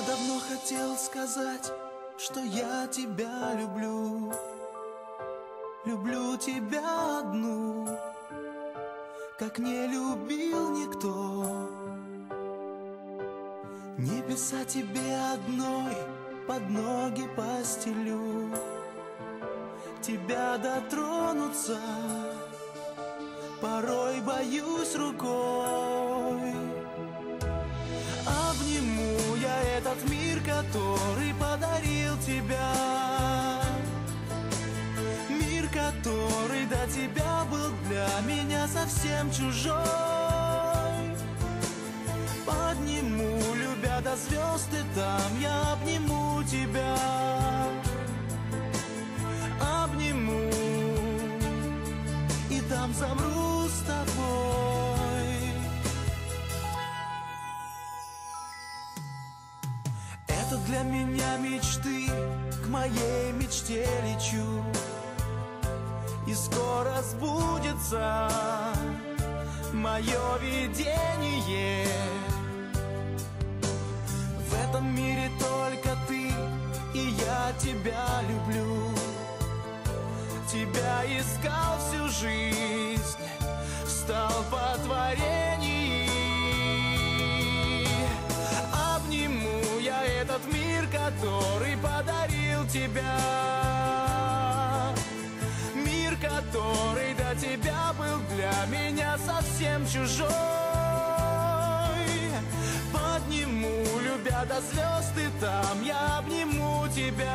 давно хотел сказать, что я тебя люблю. Люблю тебя одну, как не любил никто. Небеса тебе одной под ноги постелю. Тебя дотронуться порой боюсь рукой. Обниму я этот мир, который подарил тебя. Мир, который до тебя был для меня совсем чужой. Подниму, любя до звезд, и там я обниму тебя. Обниму, и там замру с тобой. Это для меня мечты, к моей мечте лечу. И скоро сбудется мое видение. В этом мире только ты, и я тебя люблю. Тебя искал всю жизнь, стал по творению. Обниму я этот мир, который подарил тебя. Мир, который до тебя был для меня совсем чужой. Подниму, любя до звезд, и там я обниму тебя.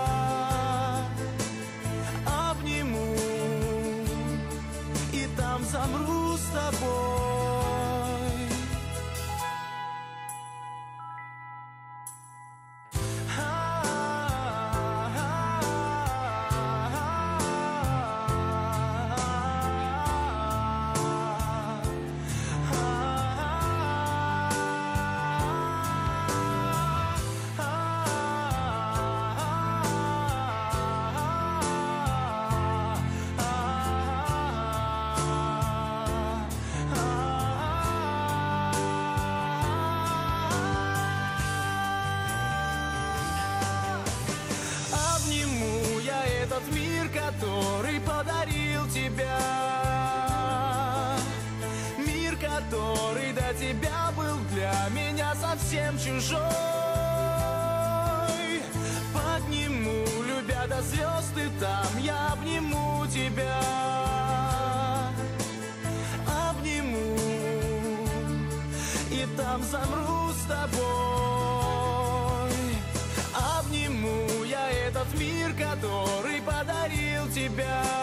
Обниму, и там замру с тобой. Этот мир, который подарил тебя. Мир, который до тебя был для меня совсем чужой. Подниму, любя до звезд, и там я обниму тебя. Обниму, и там замру с тобой. Обниму я этот мир, который подарил тебя.